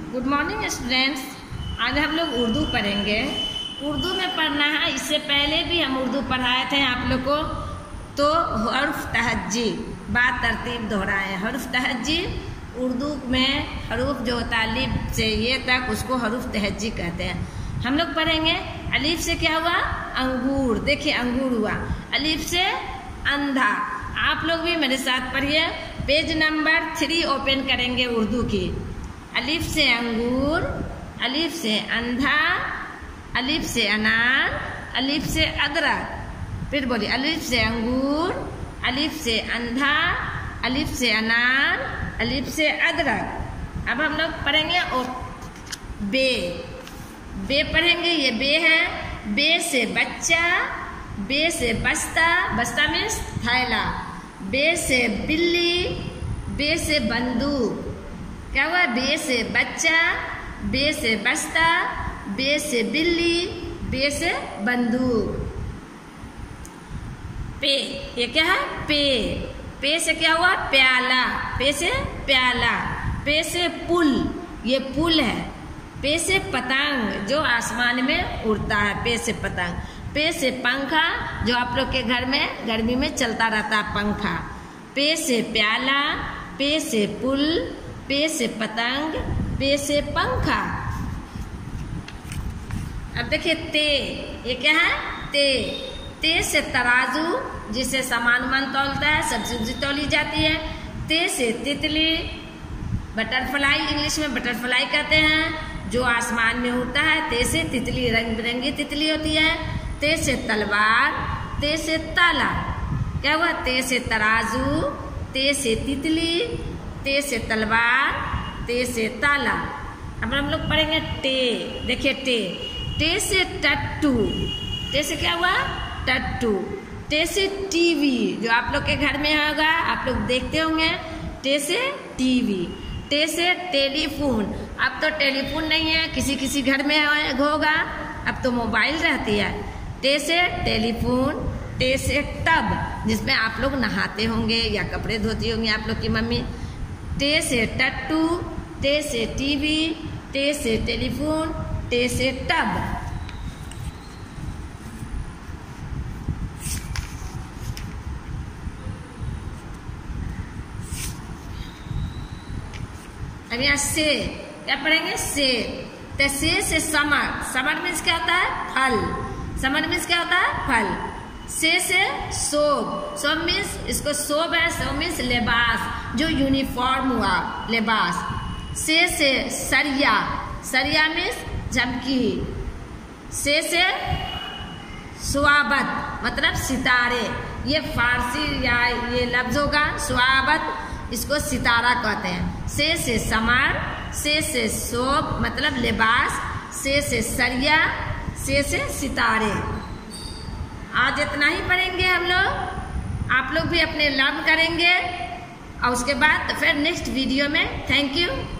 Good morning students. आज हम लोग उर्दू पढ़ेंगे। उर्दू में पढ़ना है, इससे पहले भी हम उर्दू पढ़ाए थे आप लोग को। तो हर्फ तहज्जी बात तरतीब दोहराए। हर्फ तहज्जी उर्दू में हरूफ जो होता है अलिफ से ये तक, उसको हरूफ तहज्जी कहते हैं। हम लोग पढ़ेंगे अलिफ से क्या हुआ, अंगूर। देखिए अंगूर हुआ। अलिफ से अंधा। आप लोग भी मेरे साथ पढ़िए। पेज नंबर 3 ओपन करेंगे उर्दू की। अलिफ से अंगूर, अलिफ से अंधा, अलिफ से अनार, अलिफ से अदरक। फिर बोलिए अलिफ से अंगूर, अलिफ से अंधा, अलिफ से अनार, अलिफ से अदरक। अब हम लोग पढ़ेंगे बे। बे पढ़ेंगे। ये बे है। बे से बच्चा, बे से बस्ता, बस्ता मीन्स थैला। बे से बिल्ली, बे से बंदूक। क्या हुआ, बे से बच्चा, बे से बस्ता, बे से बिल्ली, बे से बंदूक। पे, ये क्या है, पे। पे से क्या हुआ, प्याला। पे से प्याला। पे से पुल, ये पुल है। पे से पतंग, जो आसमान में उड़ता है, पे से पतंग। पे से पंखा, जो आप लोग के घर में गर्मी में चलता रहता है पंखा। पे से प्याला, पे से पुल, पे से पतंग, पे से पंखा। अब देखिए ते, ये क्या है, ते। ते से तराजू, जिससे सामान उमान तौलता है, सब्जी तौली जाती है। ते से तितली, बटरफ्लाई, इंग्लिश में बटरफ्लाई कहते हैं, जो आसमान में उड़ता है। ते से तितली, रंग बिरंगी तितली होती है। ते से तलवार, ते से ताला। क्या हुआ, ते से तराजू, ते से तितली, ते से तलवार, ते से ताला। अब हम लोग पढ़ेंगे टे। देखिए टे। टे से टट्टू। टे से क्या हुआ, टट्टू। टे से टीवी, जो आप लोग के घर में होगा, आप लोग देखते होंगे। टे से टीवी। टे से टेलीफोन। अब तो टेलीफोन नहीं है, किसी किसी घर में होगा, अब तो मोबाइल रहती है। टे से टेलीफोन। टे से टब, जिसमें आप लोग नहाते होंगे या कपड़े धोती होंगी आप लोग की मम्मी। टे से टट्टू, टे से टीवी, टे से टेलीफोन, टे से टब। अब यहाँ से क्या पढ़ेंगे, से। तो से समर। समर मीन्स क्या होता है, फल। समर मीन्स क्या होता है, फल। से सोब। सोब मीन्स, इसको सोब है, सोब मीन्स लिबास, जो यूनिफॉर्म हुआ, लिबास। से सरिया। सरिया मीन्स झमकी। से स्वाबत, मतलब सितारे। ये फारसी या ये लफ्ज होगा स्वाबत, इसको सितारा कहते हैं। से समर, से सोब मतलब लिबास, से सरिया, से सितारे। आज इतना ही पढ़ेंगे हम लोग। आप लोग भी अपने लर्न करेंगे और उसके बाद फिर नेक्स्ट वीडियो में। Thank you.